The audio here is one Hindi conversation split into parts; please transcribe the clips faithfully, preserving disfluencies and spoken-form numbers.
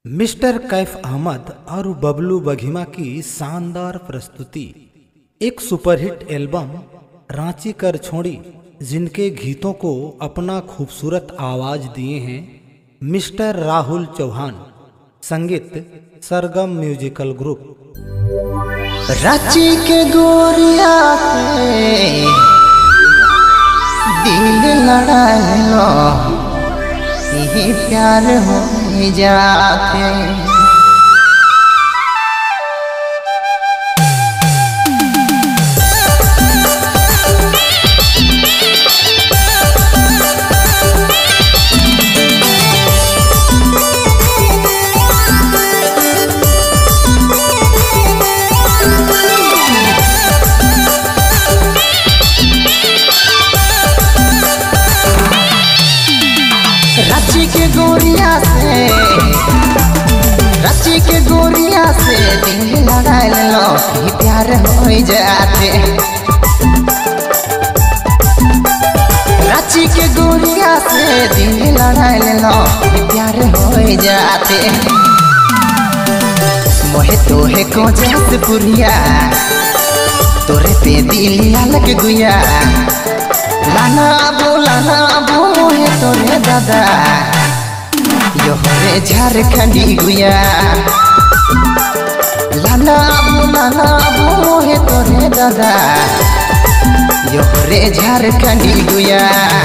मिस्टर कैफ अहमद और बबलू बघिमा की शानदार प्रस्तुति। एक सुपरहिट एल्बम रांची कर छोड़ी, जिनके गीतों को अपना खूबसूरत आवाज दिए हैं मिस्टर राहुल चौहान। संगीत सरगम म्यूजिकल ग्रुप। रांची के गोरिया पे दिल लड़ा लो, यही प्यार हो जाते। रांची के गोरिया से रांची के गोरिया से दिल लड़ा लो, ये प्यार हो जाते। रांची के गोरिया से दिल लड़ा लो, ये प्यार हो जाते। मोहे तो है को जैसे पुरिया, तोरे पे दिल अलग गुया। लाना अबू लाना अबू है तोरे दादा, यो रे झारखंडी गुया। लाना अबू लाना अबू है तोरे दादा, यो रे झारखंडी गुया।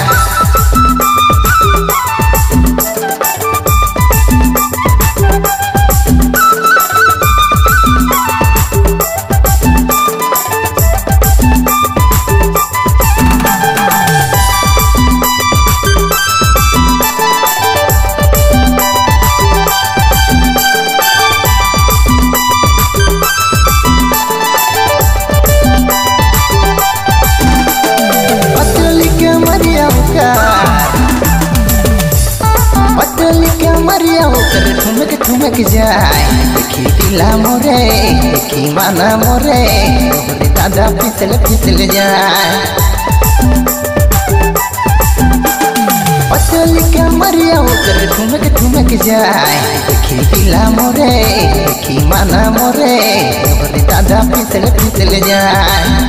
पतली के मरिया होकर ठुमक ठुमक जाए, देखी दिला मोरे देखी माना मोरे, तोरे दादा फिसल फिसल जाए। पतली के मरिया होकर ठुमक ठुमक जाए, देखी दिला मोरे देखी माना मोरे, तोरे दादा फिसल फिसल जाए।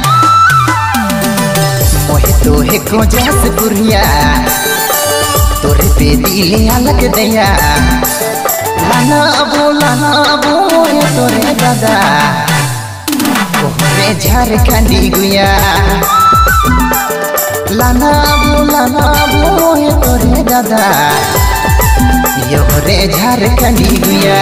मोहे तो है को जैसे पुरिया, तोरे पे दिल अलग दया। लाना अबू लाना अबू है तोरे दादा, तोरे झारखंडी गुया। लाना अबू लाना अबू है तोरे दादा, यो रे झारखंडी गुया।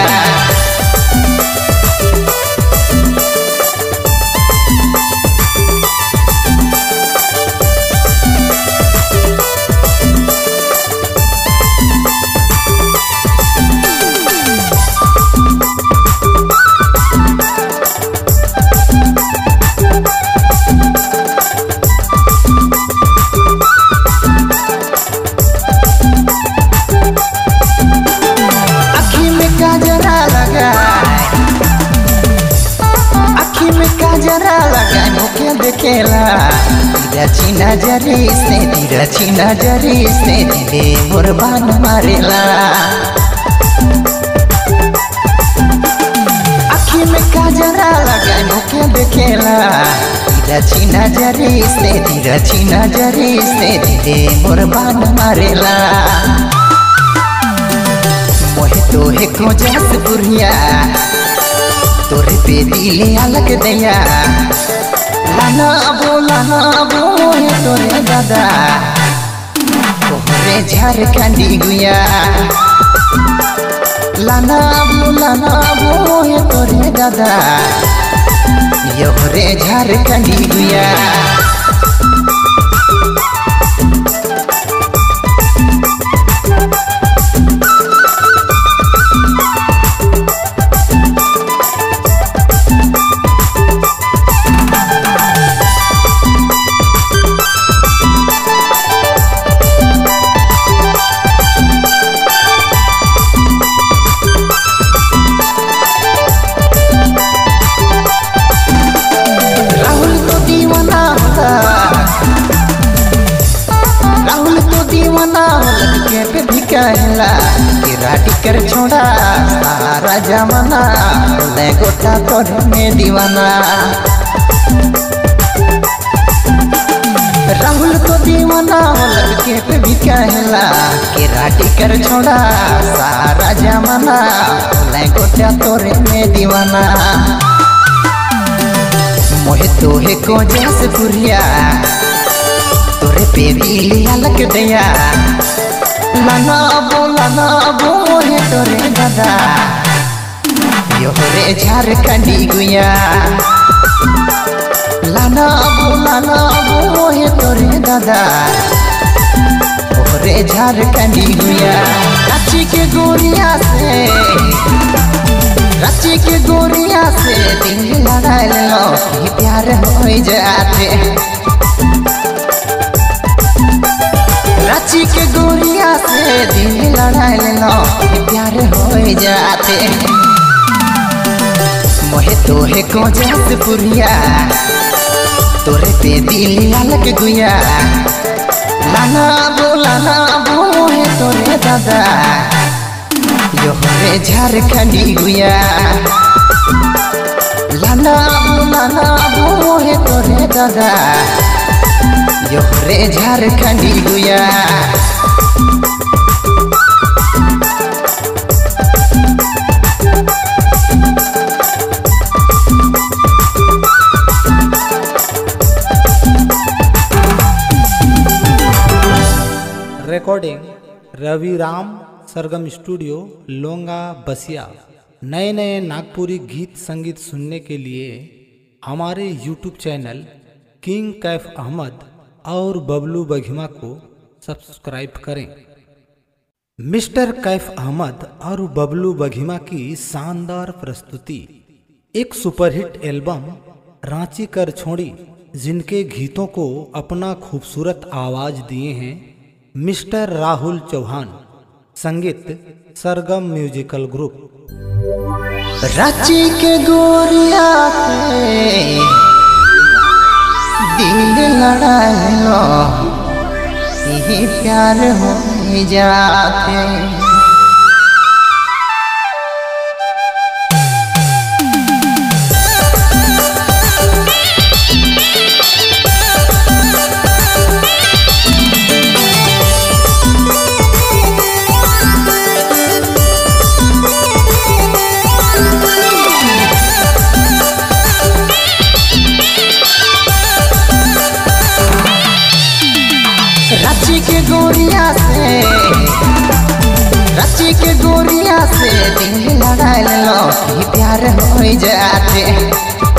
जरा लगा मुखे देखेला, तेरा चीना जरी से तेरा चीना जरी से दिले मुरबान मारेला। आँखी में काजरा लगा मुखे देखेला, तेरा चीना जरी से तेरा चीना जरी से दिले मुरबान मारेला। मोहे तो है को जैसे पुरिया, तोरे पे दिल अलग दया। लाना अबू लाना अबू है तोरे दादा, तोरे झारखंडी गुया। लाना अबू लाना अबू है तोरे दादा, यो रे झारखंडी गुया। कहला कि राटी कर छोड़ा सारा जमाना बोले गोटा तोरे में दीवाना। राहुल तो दीवाना लड़के पे भी कहला कि राटी कर छोड़ा सारा जमाना बोले गोटा तोरे में दीवाना। मोहे तोहे को जैसे पुरिया तोरे पे दिल अलग दया। लाना बो लाना बो मोहे तोरे दादा योरे झारखंडी गुया। लाना बो लाना बो मोहे तोरे दादा योरे झारखंडी गुया। रांची के गोरिया से रांची के गोरिया से दिल लड़ा लो कि प्यार हो जाते। रांची के गोरिया से दिल लड़ा लो कि प्यार हो जाते। मोहे तोहे को जैसे पुरिया तोरे पे दिल अलग गुया। लाना बो लाना बो मोहे तोरे दादा योरे झारखंडी गुया। लाना बो लाना बो मोहे तोरे दादा योरे झारखंडी गुया। रिकॉर्डिंग रवि राम सरगम स्टूडियो लोंगा बसिया। नए नए नागपुरी गीत संगीत सुनने के लिए हमारे YouTube channel King Kaif Ahmad और बबलू बघिमा को सब्सक्राइब करें। मिस्टर कैफ अहमद और बबलू बघिमा की शानदार प्रस्तुति एक सुपरहिट एल्बम रांची कर छोड़ी, जिनके गीतों को अपना खूबसूरत आवाज दिए हैं मिस्टर राहुल चौहान। संगीत सरगम म्यूजिकल ग्रुप। रांची के गोरिया से दिल लड़ा लो यही प्यार हो जाते। रांची के गोरिया से रांची के गोरिया से दिल लड़ा लो कि प्यार हो जाते।